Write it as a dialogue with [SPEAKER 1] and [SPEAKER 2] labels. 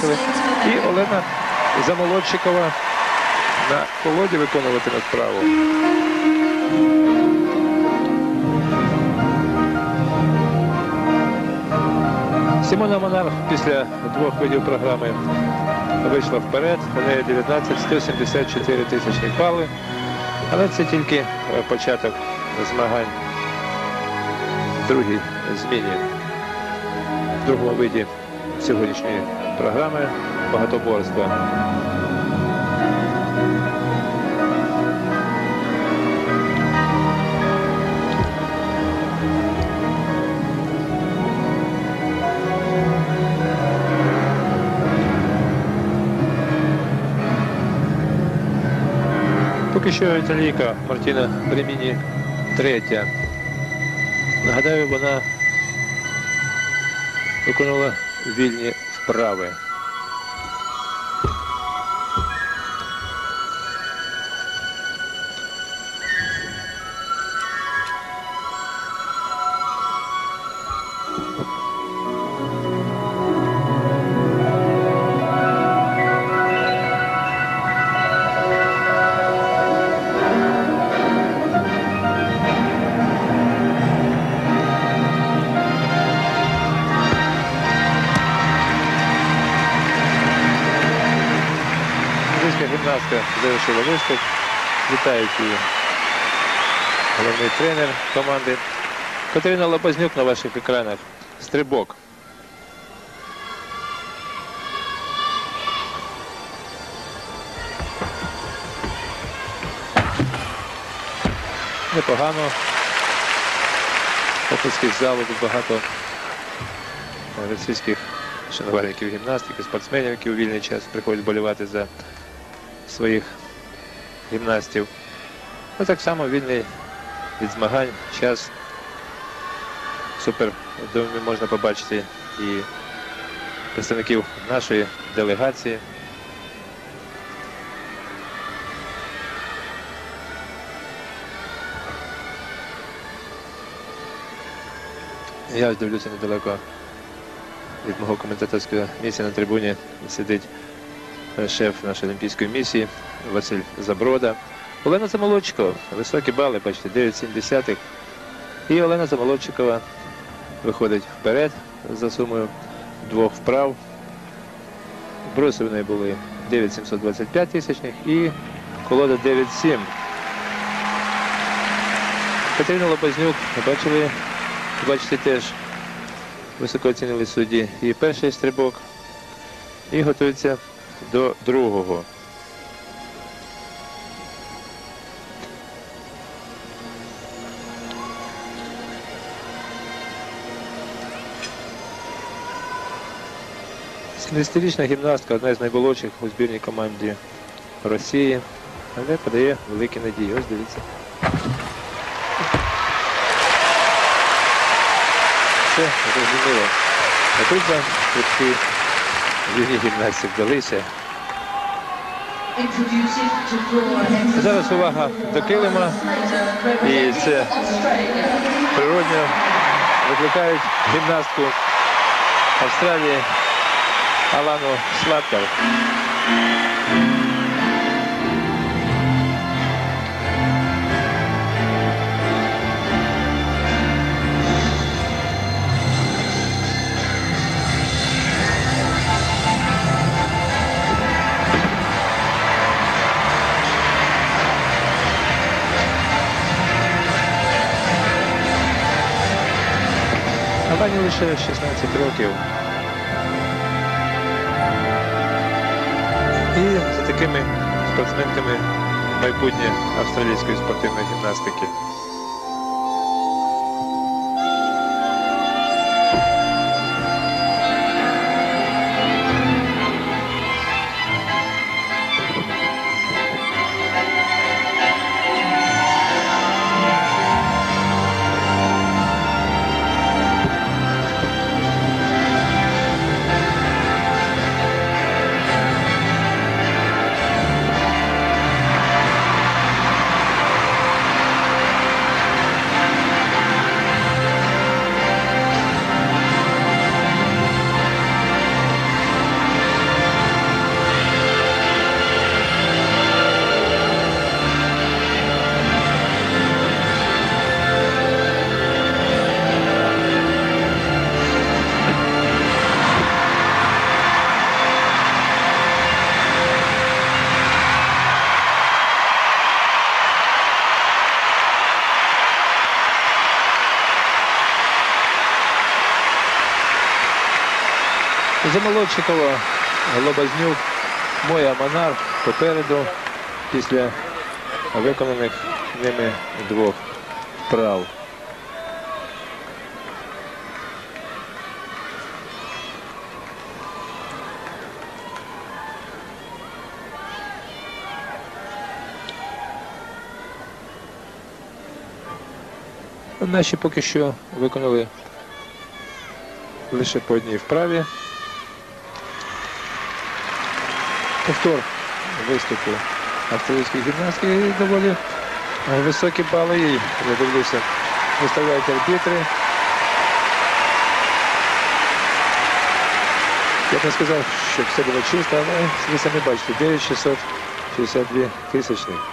[SPEAKER 1] бачили. І Олена Замолодчикова на колоді виконуватиме вправу. Сімона Монарх після двох видів програми вийшла вперед. У неї 19,174 тисячних бали. Але це тільки початок змагань в другій зміні. В другому виді сьогоднішньої програми багатоборства. Поки що італійка Мартіна Реміні третя. Нагадаю, вона виконувала вільні вправи. Гімнастка завершила виступ. Вітають її головний тренер команди. Катерина Лобознюк на ваших екранах. Стрибок. Непогано. Оплески з залу, тут багато російських шанувальників гімнастики, спортсменів, які у вільний час приходять болівати за своїх гімнастів. Ну, так само вільний від змагань час. Супер, думаю, можна побачити і представників нашої делегації. Я ось дивлюся недалеко від мого коментаторського місця на трибуні сидить шеф нашої олімпійської місії Василь Заброда. Олена Замолодчикова, високі бали, бачите, 9,7. І Олена Замолодчикова виходить вперед за сумою двох вправ. Броси в неї були 9,725 тисячних і колода 9,7. Катерину Лобознюк бачите, теж високо оцінили судді і перший стрибок, і готується до другого. Семидесятирічна гімнастка, одна з найболотших у збірній команді Росії, але подає великі надії. Ось дивіться. Все зрозуміло. А тут вам стрибки вільній гімнастці вдалися. Зараз увага до килима, і це природньо викликають гімнастку Австралії Алану Слаттер. Алані лише 16 років. І за такими спортсменками майбутнє австралійської спортивної гімнастики. Молодчикова, Лобазнюк, Моя Монарх попереду після виконаних ними двох вправ. Наші поки що виконали лише по одній вправі. Повтор виступу австралійської гімнастки. І доволі високі бали їй, я дивлюся, виставляють арбітри. Я б не сказав, що все було чисто, але ви самі бачите, 9662 тисячних.